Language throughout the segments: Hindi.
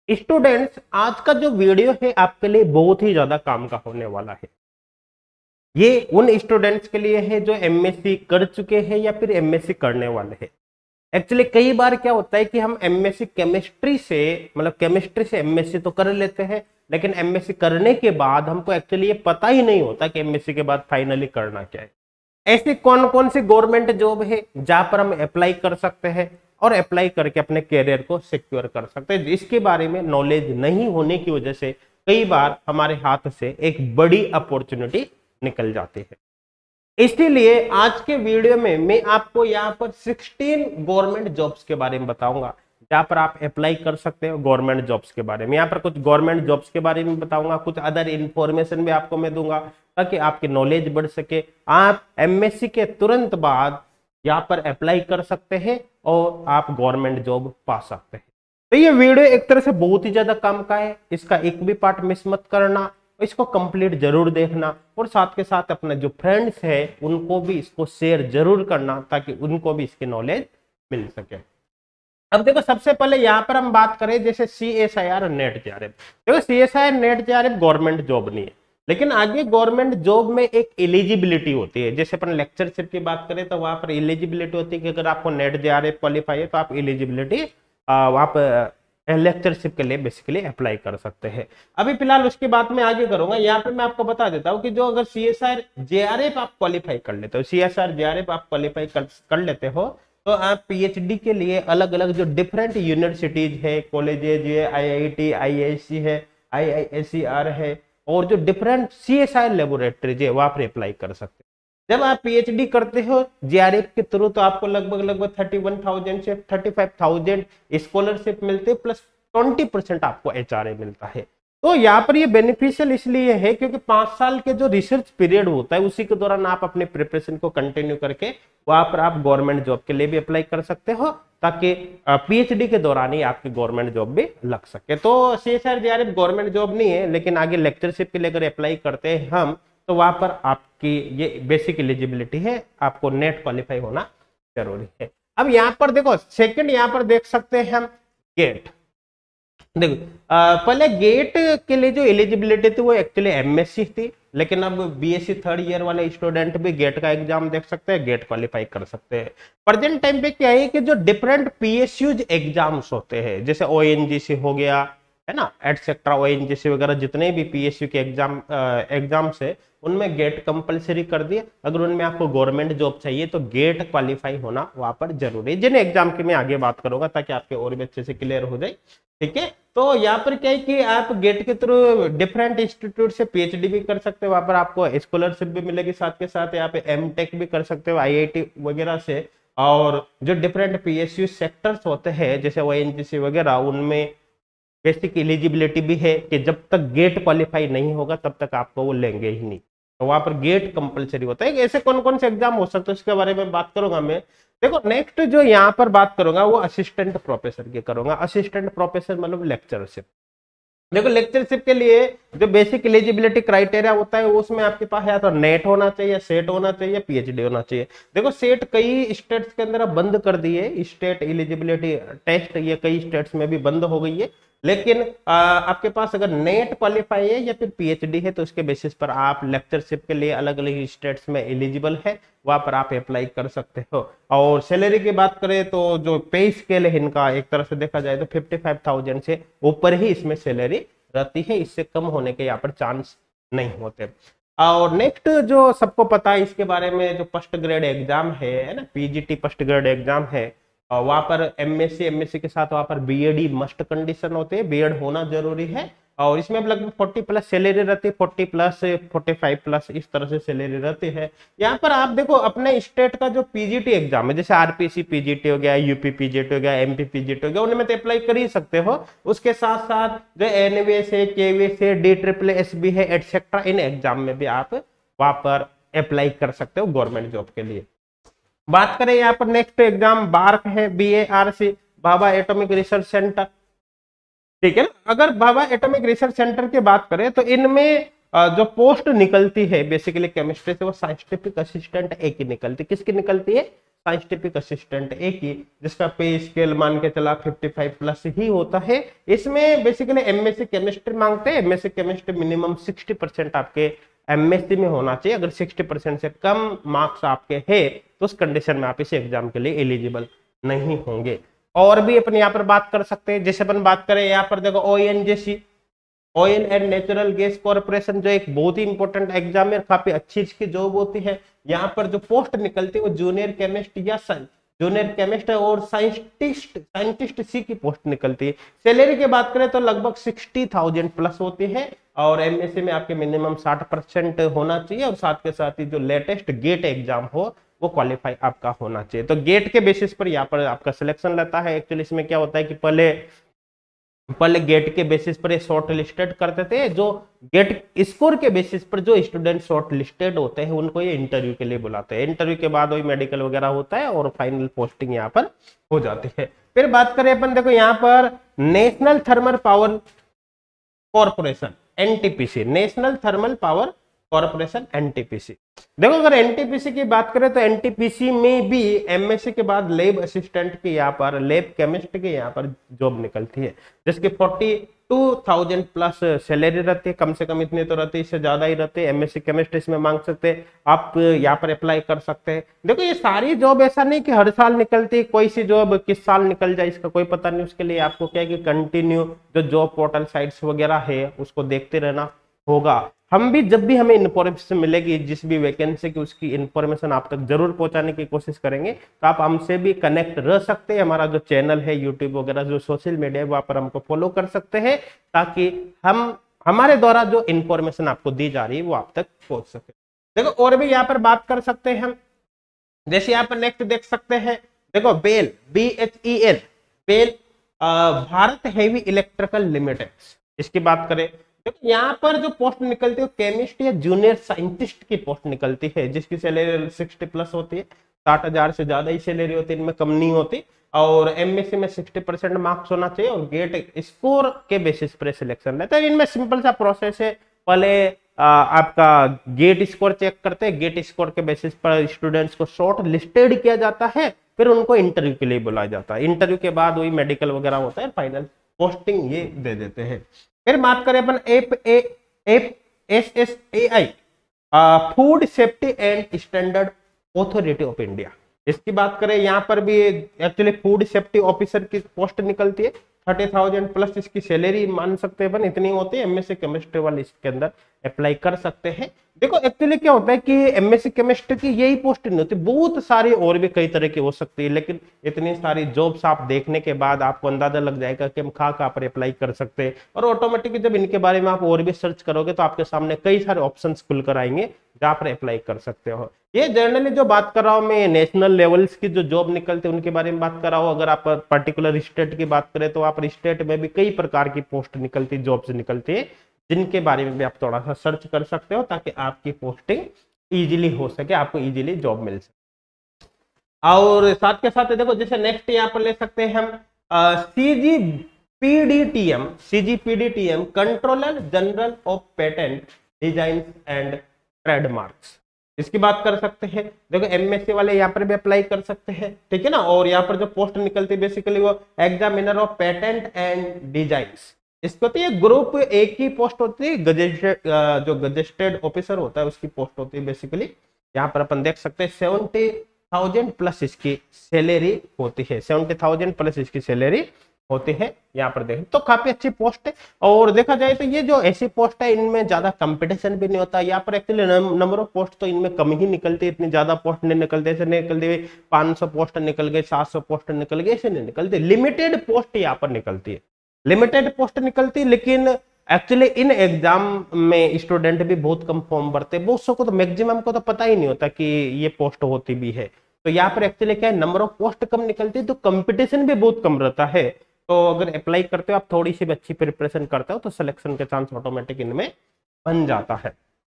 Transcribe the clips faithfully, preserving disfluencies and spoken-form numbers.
स्टूडेंट्स, आज का जो वीडियो है आपके लिए बहुत ही ज्यादा काम का होने वाला है। ये उन स्टूडेंट्स के लिए है जो एमएससी कर चुके हैं या फिर एमएससी करने वाले हैं। एक्चुअली कई बार क्या होता है कि हम एमएससी केमिस्ट्री से मतलब केमिस्ट्री से एमएससी तो कर लेते हैं, लेकिन एमएससी करने के बाद हमको एक्चुअली ये पता ही नहीं होता कि एमएससी के बाद फाइनली करना क्या है। ऐसी कौन कौन सी गवर्नमेंट जॉब है जहां पर हम अप्लाई कर सकते हैं और अप्लाई करके अपने कैरियर को सिक्योर कर सकते हैं। इसके बारे में नॉलेज नहीं होने की वजह से कई बार हमारे हाथ से एक बड़ी अपॉर्चुनिटी निकल जाती है। इसीलिए आज के वीडियो में मैं आपको यहाँ पर सोलह गवर्नमेंट जॉब्स के बारे में बताऊंगा जहां पर आप अप्लाई कर सकते हो गवर्नमेंट जॉब्स के बारे में। यहाँ पर कुछ गवर्नमेंट जॉब्स के बारे में बताऊंगा, कुछ अदर इंफॉर्मेशन भी आपको मैं दूंगा ताकि आपकी नॉलेज बढ़ सके। आप एमएससी के तुरंत बाद यहाँ पर अप्लाई कर सकते हैं और आप गवर्नमेंट जॉब पा सकते हैं। तो ये वीडियो एक तरह से बहुत ही ज्यादा काम का है, इसका एक भी पार्ट मिस मत करना, इसको कंप्लीट जरूर देखना और साथ के साथ अपने जो फ्रेंड्स है उनको भी इसको शेयर जरूर करना ताकि उनको भी इसकी नॉलेज मिल सके। अब देखो, सबसे पहले यहाँ पर हम बात करें जैसे C S I R NET JRF. देखो, C S I R NET JRF government job नहीं है, लेकिन आगे गवर्नमेंट जॉब में एक एलिजिबिलिटी होती है। जैसे अपन लेक्चरशिप की बात करें तो वहां पर एलिजिबिलिटी होती है कि अगर आपको नेट जेआरएफ क्वालिफाई है तो आप एलिजिबिलिटी आप लेक्चरशिप के लिए बेसिकली अप्लाई कर सकते हैं। अभी फिलहाल उसकी बात मैं आगे करूंगा। यहाँ पे मैं आपको बता देता हूँ कि जो अगर सी एस आर जेआरएफ आप क्वालिफाई कर लेते हो, सी एस आर जेआरएफ आप क्वालिफाई कर, कर लेते हो तो आप पीएचडी के लिए अलग अलग जो डिफरेंट यूनिवर्सिटीज है, कॉलेजेज है, आईआईटी, आईआईसी है, आईआईएससीआर है और जो डिफरेंट सीएसआई लेबोरेटरीज है वहां पर अप्लाई कर सकते हैं। जब आप पीएचडी करते हो जेआरएफ के थ्रू तो आपको लगभग लगभग थर्टी वन थाउजेंड से थर्टी फाइव थाउजेंड स्कॉलरशिप मिलते हैं, प्लस ट्वेंटी परसेंट आपको एचआरए मिलता है। तो यहाँ पर ये बेनिफिशियल इसलिए है क्योंकि पांच साल के जो रिसर्च पीरियड होता है उसी के दौरान आप अपने प्रिपरेशन को कंटिन्यू करके वहां पर आप गवर्नमेंट जॉब के लिए भी अप्लाई कर सकते हो ताकि पीएचडी के दौरान ही आपकी गवर्नमेंट जॉब भी लग सके। तो सीएसआर जेआरएफ गवर्नमेंट जॉब नहीं है, लेकिन आगे लेक्चरशिप के लिए अगर अप्लाई करते हैं हम तो वहां पर आपकी ये बेसिक एलिजिबिलिटी है, आपको नेट क्वालिफाई होना जरूरी है। अब यहाँ पर देखो, सेकंड यहाँ पर देख सकते हैं हम गेट। देखो, पहले गेट के लिए जो एलिजिबिलिटी थी वो एक्चुअली एमएससी थी, लेकिन अब बीएससी थर्ड ईयर वाले स्टूडेंट भी गेट का एग्जाम देख सकते हैं, गेट क्वालिफाई कर सकते हैं। प्रेजेंट टाइम पे क्या है कि जो डिफरेंट पीएसयूज एग्जाम्स होते हैं जैसे ओएनजीसी हो गया है ना, एटसेट्रा, ओएनजीसी वगैरह जितने भी पीएसयू के एग्जाम एग्जाम्स है उनमें गेट कंपलसरी कर दिए। अगर उनमें आपको गवर्नमेंट जॉब चाहिए तो गेट क्वालिफाई होना वहां पर जरूरी है, जिन एग्जाम की मैं आगे बात करूंगा ताकि आपके और भी अच्छे से क्लियर हो जाए। ठीक है, तो यहाँ पर क्या है कि आप गेट के थ्रू डिफरेंट इंस्टीट्यूट से पीएचडी भी कर सकते हो, वहां पर आपको स्कॉलरशिप भी मिलेगी, साथ के साथ यहाँ पे एम टेक भी कर सकते हो आईआईटी वगैरह से। और जो डिफरेंट पीएसयू सेक्टर्स होते हैं जैसे ओएनजीसी वगैरह उनमें बेसिक एलिजिबिलिटी भी है कि जब तक गेट क्वालिफाई नहीं होगा तब तक आपको वो लेंगे ही नहीं, तो वहां पर गेट कंपलसरी होता है। ऐसे कौन कौन से एग्जाम हो सकते हैं उसके बारे में बात करूंगा मैं। देखो, नेक्स्ट जो यहाँ पर बात करूंगा वो असिस्टेंट प्रोफेसर की करूंगा। असिस्टेंट प्रोफेसर मतलब लेक्चरशिप। देखो, लेक्चरशिप के लिए जो बेसिक एलिजिबिलिटी क्राइटेरिया होता है उसमें आपके पास या तो नेट होना चाहिए, सेट होना चाहिए, पीएचडी होना चाहिए। देखो, सेट कई स्टेट्स के अंदर बंद कर दी है, स्टेट एलिजिबिलिटी टेस्ट ये कई स्टेट्स में भी बंद हो गई है, लेकिन आ, आपके पास अगर नेट क्वालिफाई है या फिर पीएचडी है तो उसके बेसिस पर आप लेक्चरशिप के लिए अलग अलग स्टेट्स में एलिजिबल है, वहां पर आप अप्लाई कर सकते हो। और सैलरी की बात करें तो जो पे स्केल है इनका एक तरह से देखा जाए तो फिफ्टी फाइव थाउजेंड से ऊपर ही इसमें सैलरी रहती है, इससे कम होने के यहाँ पर चांस नहीं होते। और नेक्स्ट जो सबको पता है इसके बारे में, जो फर्स्ट ग्रेड एग्जाम है ना, पीजीटी फर्स्ट ग्रेड एग्जाम है, वहां पर एमएससी एमएससी के साथ वहां पर बीएड मस्ट कंडीशन होते हैं, बीएड होना जरूरी है। और इसमें लगभग फोर्टी प्लस सैलरी रहती है, forty plus forty five plus इस तरह से सैलरी रहती है। यहाँ पर आप देखो अपने स्टेट का जो पीजीटी एग्जाम है जैसे आरपीसी पीजीटी हो गया, यूपी पीजीटी हो गया, एमपी पीजीटी हो गया, उनमें तो अप्लाई कर ही सकते हो। उसके साथ साथ जो एनवीएस है, केवीएस है, डी ट्रिपल एस बी है एटसेट्रा, इन एग्जाम में भी आप वहां पर अप्लाई कर सकते हो गवर्नमेंट जॉब के लिए। बात करें यहाँ पर नेक्स्ट एग्जाम बार्क है, B A R C, Bhabha atomic research centre. ठीक है ना, अगर भाभा एटॉमिक रिसर्च सेंटर की बात करें तो इनमें जो पोस्ट निकलती है बेसिकली केमिस्ट्री से वो साइंटिफिक असिस्टेंट एक ही निकलती है। किसकी निकलती है? साइंटिफिक असिस्टेंट एक ही, जिसका पे स्केल मान के चला पचपन प्लस ही होता है। इसमें बेसिकली एमएससी केमिस्ट्री मांगते हैं। एमएससी केमिस्ट्री मिनिमम साठ परसेंट आपके एमएससी में होना चाहिए। अगर साठ परसेंट से कम मार्क्स आपके हैं तो उस कंडीशन में आप इस एग्जाम के लिए एलिजिबल नहीं होंगे। और भी अपन यहाँ पर बात कर सकते हैं, जैसे अपन बात करें यहाँ पर देखो ONGC, oil and natural gas corporation, जो एक बहुत ही इंपॉर्टेंट एग्जाम है, काफी अच्छी इसकी जॉब होती है। यहाँ पर जो पोस्ट निकलती है वो जूनियर केमिस्ट या जूनियर केमिस्ट और साइंटिस्ट साइंटिस्ट सी की पोस्ट निकलती है। सैलरी की बात करें तो लगभग सिक्सटी थाउजेंड प्लस होती है और एमएससी में आपके मिनिमम साठ परसेंट होना चाहिए और साथ के साथ ही जो लेटेस्ट गेट एग्जाम हो वो क्वालिफाई आपका होना चाहिए। तो गेट के बेसिस पर यहाँ पर आपका सिलेक्शन रहता है। एक्चुअली इसमें क्या होता है कि पहले पहले गेट के बेसिस पर शॉर्ट लिस्टेड करते थे, जो गेट स्कोर के बेसिस पर जो स्टूडेंट शॉर्ट लिस्टेड होते हैं उनको ये इंटरव्यू के लिए बुलाते हैं। इंटरव्यू के बाद वही मेडिकल वगैरह होता है और फाइनल पोस्टिंग यहाँ पर हो जाती है। फिर बात करें अपन, देखो यहाँ पर national thermal power corporation NTPC, national thermal power corporation NTPC. देखो अगर एनटीपीसी की बात करें तो एनटीपीसी में भी एमएससी के बाद लैब असिस्टेंट के यहाँ पर लैब केमिस्ट के यहाँ पर जॉब निकलती है, जिसकी बयालीस हज़ार प्लस सैलरी रहती है। कम से कम इतनी तो रहती है, इससे ज्यादा ही रहती है। एमएससी केमिस्ट्री इसमें मांग सकते हैं, आप यहाँ पर अप्लाई कर सकते हैं। देखो ये सारी जॉब ऐसा नहीं कि हर साल निकलती है, कोई सी जॉब किस साल निकल जाए इसका कोई पता नहीं। उसके लिए आपको क्या है कि कंटिन्यू जो जॉब पोर्टल साइट्स वगैरह है उसको देखते रहना होगा। हम भी जब भी हमें इन्फॉर्मेशन मिलेगी जिस भी वैकेंसी की, उसकी इन्फॉर्मेशन आप तक जरूर पहुंचाने की कोशिश करेंगे। तो आप हमसे भी कनेक्ट रह सकते हैं। हमारा जो चैनल है यूट्यूब वगैरह जो सोशल मीडिया है वहां पर हमको फॉलो कर सकते हैं, ताकि हम हमारे द्वारा जो इन्फॉर्मेशन आपको दी जा रही है वो आप तक पहुंच सके। देखो और भी यहाँ पर बात कर सकते हैं हम, जैसे यहाँ पर नेक्स्ट देख सकते हैं, देखो BHEL, B H E L, BHEL Bharat heavy electrical limited, इसकी बात करें देखो यहाँ पर जो पोस्ट निकलती है केमिस्ट या जूनियर साइंटिस्ट की पोस्ट निकलती है, जिसकी सैलरी साठ प्लस होती है। साठ हजार से ज्यादा ही सैलरी होती है, इनमें कम नहीं होती। और एमएससी में साठ परसेंट मार्क्स होना चाहिए और गेट स्कोर के बेसिस पर सिलेक्शन रहता है। इनमें सिंपल सा प्रोसेस है, पहले आ, आपका गेट स्कोर चेक करते हैं, गेट स्कोर के बेसिस पर स्टूडेंट्स को शॉर्ट लिस्टेड किया जाता है, फिर उनको इंटरव्यू के लिए बुलाया जाता है। इंटरव्यू के बाद वही मेडिकल वगैरह होता है, फाइनल पोस्टिंग ये दे देते हैं। फिर बात करें अपन F A F S S A I, food safety and standard authority of India, इसकी बात करें यहाँ पर भी एक्चुअली फूड सेफ्टी ऑफिसर की पोस्ट निकलती है। थर्टी थाउजेंड प्लस इसकी सैलरी मान सकते हैं, इतनी होती है। एमएससी केमिस्ट्री वाले इसके अंदर अप्लाई कर सकते हैं। देखो एक्चुअली क्या होता है कि एमएससी केमिस्ट्री की यही पोस्ट नहीं होती, बहुत सारी और भी कई तरह की हो सकती है, लेकिन इतनी सारी जॉब्स आप देखने के बाद आपको अंदाजा लग जाएगा कि हम कहाँ कहाँ पर अप्लाई कर सकते हैं। और ऑटोमेटिकली जब इनके बारे में आप और भी सर्च करोगे तो आपके सामने कई सारे ऑप्शन खुलकर आएंगे जहाँ पर अप्लाई कर सकते हो। ये जनरली जो बात कर रहा हूँ मैं नेशनल लेवल्स की जो जॉब निकलते हैं उनके बारे में बात कर रहा हूँ। अगर आप पर्टिकुलर स्टेट की बात करें तो आप स्टेट में भी कई प्रकार की पोस्ट निकलती जॉब्स निकलती है, जिनके बारे में भी आप थोड़ा सा सर्च कर सकते हो ताकि आपकी पोस्टिंग इजीली हो सके, आपको इजीली जॉब मिल सके। और साथ के साथ देखो जैसे नेक्स्ट यहाँ पर ले सकते हैं हम C G P D T M, C G P D T M controller general of patent design and trademarks, इसकी बात कर सकते हैं। देखो एमएससी वाले यहाँ पर भी अप्लाई कर सकते हैं, ठीक है ना। और यहाँ पर जो पोस्ट निकलती है बेसिकली वो examiner of patent and designs, इसको तो ये ग्रुप एक ही पोस्ट होती है, गजेस्टेड जो गजेस्टेड ऑफिसर होता है उसकी पोस्ट होती है बेसिकली। यहाँ पर अपन देख सकते हैं सेवेंटी थाउजेंड प्लस इसकी सैलरी होती है, सेवेंटी थाउजेंड प्लस इसकी सैलरी होती है। यहाँ पर देखें तो काफी अच्छी पोस्ट है। और देखा जाए तो ये जो ऐसी पोस्ट है इनमें ज्यादा कंपटीशन भी नहीं होता। यहाँ पर एक्चुअली नंबर ऑफ पोस्ट तो इनमें कम ही निकलती है, इतनी ज्यादा पोस्ट नहीं निकलती, ऐसे निकलती हुई पाँच सौ पोस्ट निकल गए, सात सौ पोस्ट निकल गए, ऐसे नहीं निकलती। लिमिटेड पोस्ट यहाँ पर निकलती है, लिमिटेड पोस्ट निकलती है। लेकिन एक्चुअली इन एग्जाम में स्टूडेंट भी बहुत कम फॉर्म भरते हैं, बहुत सौ को तो मैक्सिमम को तो पता ही नहीं होता कि ये पोस्ट होती भी है। तो यहाँ पर एक्चुअली क्या है, नंबर ऑफ पोस्ट कम निकलती है तो कंपटीशन भी बहुत कम रहता है। तो अगर अप्लाई करते हो आप, थोड़ी सी भी अच्छी प्रिपरेशन करते हो तो सिलेक्शन के चांस ऑटोमेटिक इनमें बन जाता है।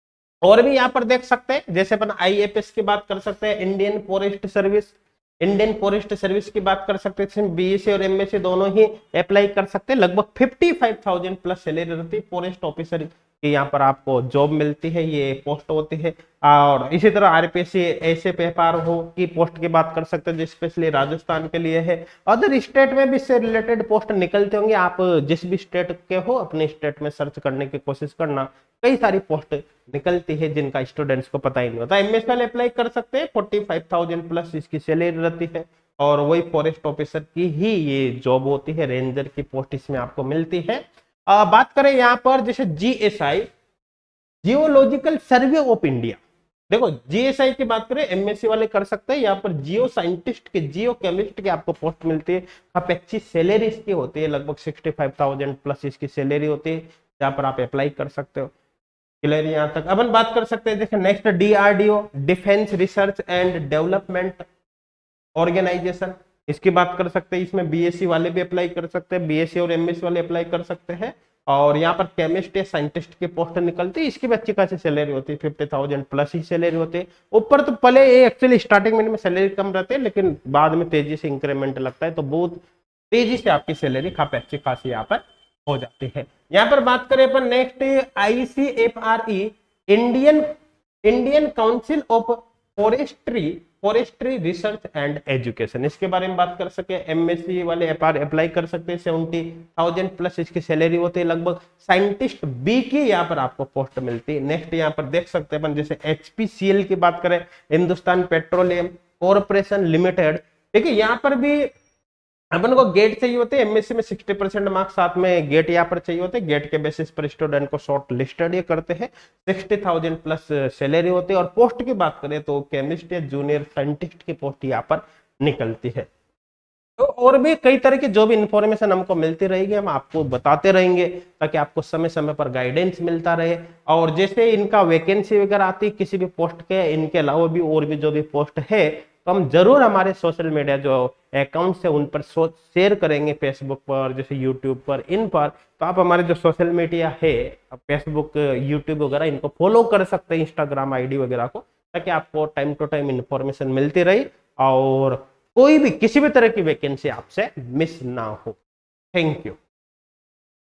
और भी यहाँ पर देख सकते हैं, जैसे अपन आईएफएस की बात कर सकते हैं, Indian forest service, Indian forest service की बात कर सकते हैं। बीएससी और एमएससी दोनों ही अप्लाई कर सकते हैं। लगभग पचपन हज़ार प्लस सैलरी रहती है फॉरेस्ट ऑफिसर कि यहाँ पर आपको जॉब मिलती है, ये पोस्ट होती है। और इसी तरह आरपीएससी ऐसे पेपर हो की पोस्ट की बात कर सकते हैं जो स्पेशली राजस्थान के लिए है। अदर स्टेट में भी इससे रिलेटेड पोस्ट निकलते होंगे, आप जिस भी स्टेट के हो अपने स्टेट में सर्च करने की कोशिश करना, कई सारी पोस्ट निकलती है जिनका स्टूडेंट्स को पता ही नहीं होता। एमएस वाले अप्लाई कर सकते हैं, फोर्टी फाइव थाउजेंड प्लस इसकी सैलरी रहती है और वही फॉरेस्ट ऑफिसर की ही ये जॉब होती है, रेंजर की पोस्ट इसमें आपको मिलती है। आ, बात करें यहाँ पर जैसे GSI, geological survey of India, देखो जीएसआई की बात करें एमएससी वाले कर सकते हैं। यहाँ पर जियो साइंटिस्ट के, जियो केमिस्ट की आपको पोस्ट मिलती है, काफी अच्छी सैलरी इसकी होती है, लगभग सिक्सटी फाइव थाउजेंड प्लस इसकी सैलरी होती है, जहाँ पर आप अप्लाई कर सकते हो। क्लियर यहाँ तक। अब हम बात कर सकते हैं देखिए next, DRDO, defence research and development organisation, इसकी बात कर सकते हैं। इसमें बीएससी वाले भी अप्लाई कर सकते हैं, बीएससी और एमएससी वाले अप्लाई कर सकते हैं। और यहाँ पर केमिस्ट या साइंटिस्ट की पोस्ट निकलती है, इसकी भी अच्छी खासी सैलरी होती है, फिफ्टी थाउजेंड प्लस ही सैलरी होती है। ऊपर तो पहले ये एक्चुअली स्टार्टिंग में सैलरी कम रहती है, लेकिन बाद में तेजी से इंक्रीमेंट लगता है, तो बहुत तेजी से आपकी सैलरी काफी अच्छी खासी यहाँ पर हो जाती है। यहाँ पर बात करें अपन next, ICFRE, Indian Indian council of forestry forestry research and education, इसके बारे में बात कर सके। एमएससी वाले अप्लाई कर सकते हैं, सेवेंटी थाउजेंड प्लस इसकी सैलरी होती है लगभग। साइंटिस्ट बी की यहाँ पर आपको पोस्ट मिलती है। नेक्स्ट यहाँ पर देख सकते हैं अपन जैसे एचपीसीएल की बात करें, हिंदुस्तान पेट्रोलियम कॉर्पोरेशन लिमिटेड, ठीक है, यहाँ पर भी अपन को गेट चाहिए होते हैं। एमएससी में सिक्सटी परसेंट मार्क्स साथ में गेट यहाँ पर चाहिए होते हैं। गेट के बेसिस पर स्टूडेंट को शॉर्ट लिस्टेड ये करते हैं। सिक्सटी थाउजेंड प्लस सैलरी होती है। और पोस्ट की बात करें तो केमिस्ट या जूनियर साइंटिस्ट की पोस्ट यहाँ पर निकलती है। तो और भी कई तरह की जो भी इंफॉर्मेशन हमको मिलती रहेगी हम आपको बताते रहेंगे, ताकि आपको समय समय पर गाइडेंस मिलता रहे। और जैसे इनका वैकेंसी वगैरह आती है किसी भी पोस्ट के, इनके अलावा भी और भी जो भी पोस्ट है, तो हम जरूर हमारे सोशल मीडिया जो अकाउंट्स है उन पर शेयर करेंगे, फेसबुक पर, जैसे यूट्यूब पर, इन पर। तो आप हमारे जो सोशल मीडिया है, फेसबुक, यूट्यूब वगैरह, इनको फॉलो कर सकते हैं, इंस्टाग्राम आईडी वगैरह को, ताकि आपको टाइम टू टाइम इंफॉर्मेशन मिलती रही और कोई भी किसी भी तरह की वैकेंसी आपसे मिस ना हो। Thank you.